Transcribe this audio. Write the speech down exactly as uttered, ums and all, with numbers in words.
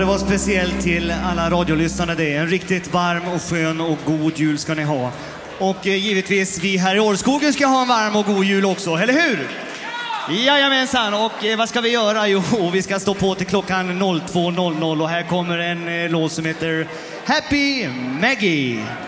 vara speciellt till alla radiolyssnare. Det är en riktigt varm och skön och god jul ska ni ha. Och eh, givetvis vi här i Årskogen ska ha en varm och god jul också, eller hur? Jajamensan, och eh, vad ska vi göra? Jo, vi ska stå på till klockan två noll noll och här kommer en eh, låt som heter Happy Maggie.